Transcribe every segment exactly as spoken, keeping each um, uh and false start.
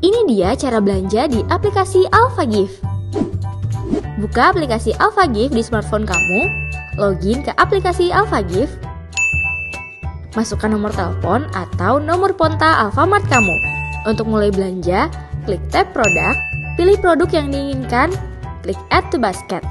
Ini dia cara belanja di aplikasi AlphaGift. Buka aplikasi AlphaGift di smartphone kamu, login ke aplikasi AlphaGift, masukkan nomor telepon atau nomor Ponta Alfamart kamu. Untuk mulai belanja, klik tab produk, pilih produk yang diinginkan, klik add to basket.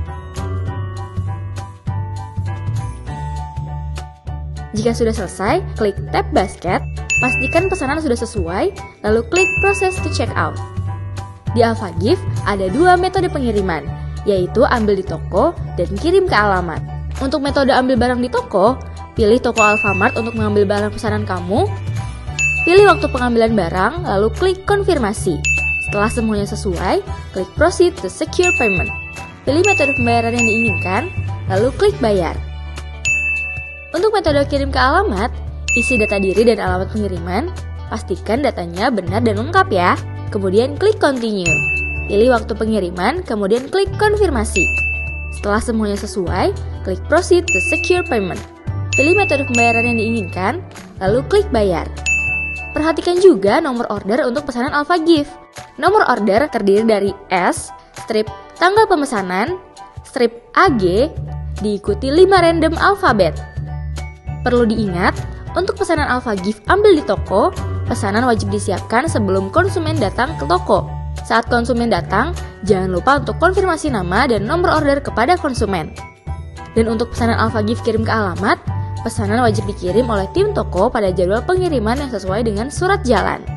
Jika sudah selesai, klik tab basket, pastikan pesanan sudah sesuai, lalu klik proses to check out. Di AlphaGift ada dua metode pengiriman, yaitu ambil di toko dan kirim ke alamat. Untuk metode ambil barang di toko, pilih toko Alfamart untuk mengambil barang pesanan kamu, pilih waktu pengambilan barang, lalu klik konfirmasi. Setelah semuanya sesuai, klik proceed to secure payment. Pilih metode pembayaran yang diinginkan, lalu klik bayar. Untuk metode kirim ke alamat, isi data diri dan alamat pengiriman, pastikan datanya benar dan lengkap ya. Kemudian klik continue. Pilih waktu pengiriman, kemudian klik konfirmasi. Setelah semuanya sesuai, klik proceed to secure payment. Pilih metode pembayaran yang diinginkan, lalu klik bayar. Perhatikan juga nomor order untuk pesanan AlphaGift. Nomor order terdiri dari S, strip tanggal pemesanan, strip A G, diikuti lima random alfabet. Perlu diingat, untuk pesanan AlphaGift ambil di toko, pesanan wajib disiapkan sebelum konsumen datang ke toko. Saat konsumen datang, jangan lupa untuk konfirmasi nama dan nomor order kepada konsumen. Dan untuk pesanan AlphaGift kirim ke alamat, pesanan wajib dikirim oleh tim toko pada jadwal pengiriman yang sesuai dengan surat jalan.